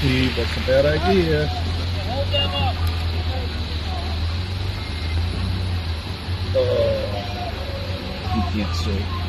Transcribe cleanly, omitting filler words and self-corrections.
That's a bad idea. Oh, you can't see.